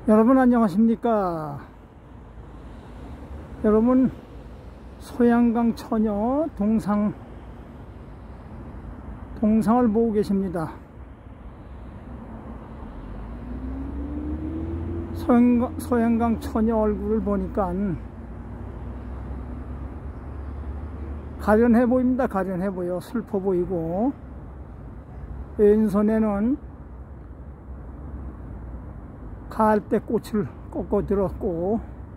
여러분 안녕하십니까? 여러분 소양강 처녀 동상을 보고 계십니다. 소양강 처녀 얼굴을 보니까 가련해 보입니다. 가련해 보여. 슬퍼 보이고, 왼손에는 가을대 꽃을 꺾어 들었고,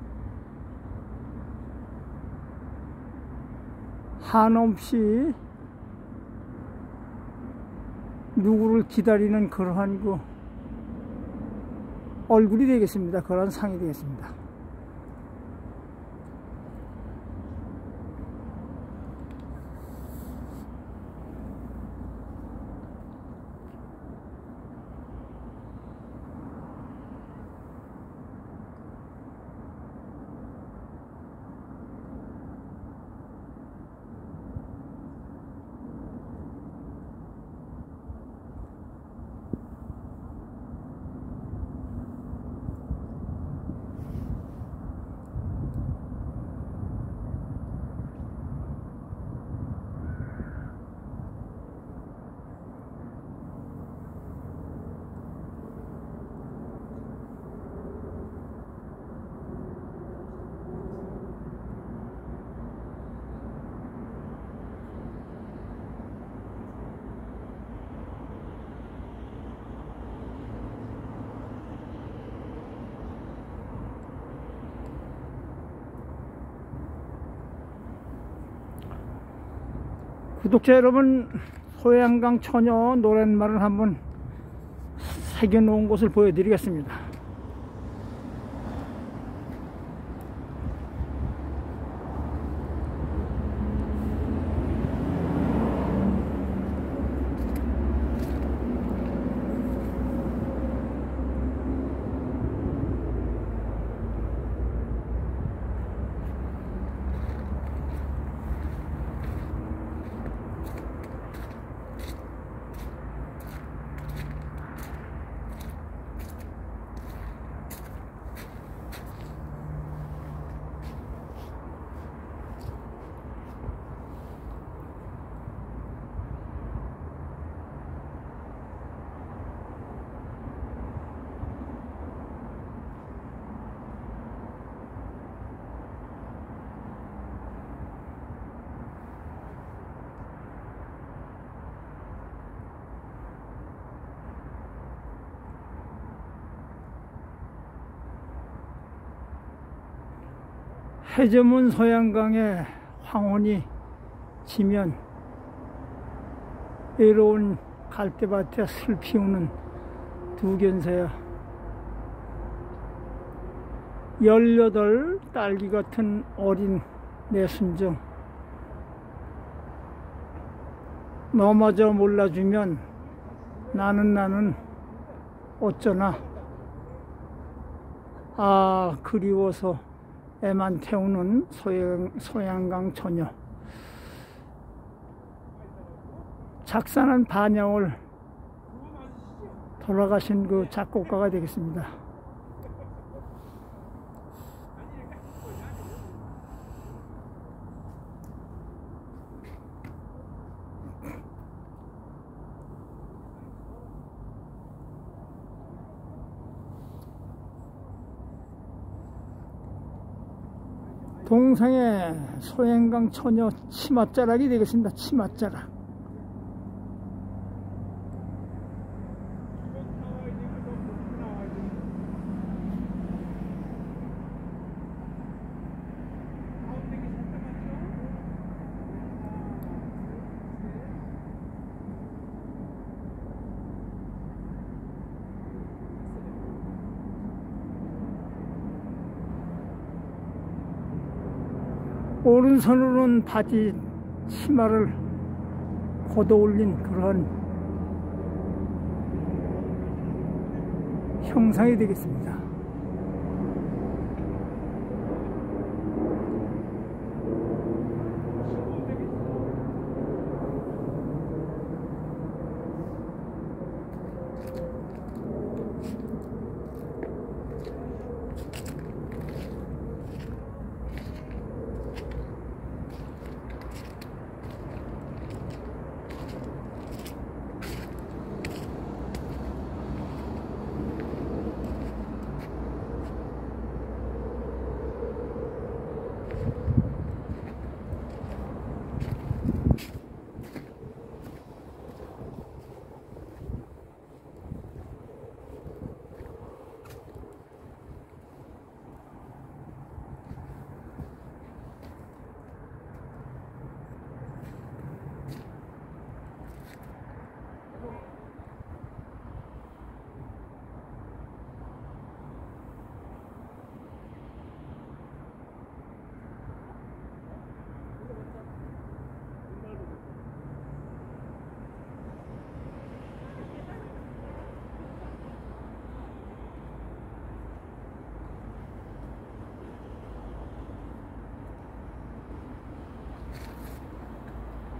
한없이 누구를 기다리는 그러한 그 얼굴이 되겠습니다. 그런 상이 되겠습니다. 구독자 여러분, 소양강 처녀 노랫말을 한번 새겨놓은 곳을 보여드리겠습니다. 해저문 소양강에 황혼이 지면 외로운 갈대밭에 슬 피우는 두 견새야, 18 딸기 같은 어린 내 순정, 너마저 몰라주면 나는 어쩌나. 아, 그리워서 애만 태우는 소양강 처녀. 작사는 반야월 돌아가신 그 작곡가가 되겠습니다. 동상의 소양강 처녀 치맛자락이 되겠습니다. 치맛자락. 오른손으로는 바지 치마를 걷어 올린 그런 형상이 되겠습니다.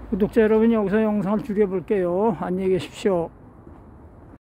구독자 여러분, 여기서 영상을 줄여볼게요. 안녕히 계십시오.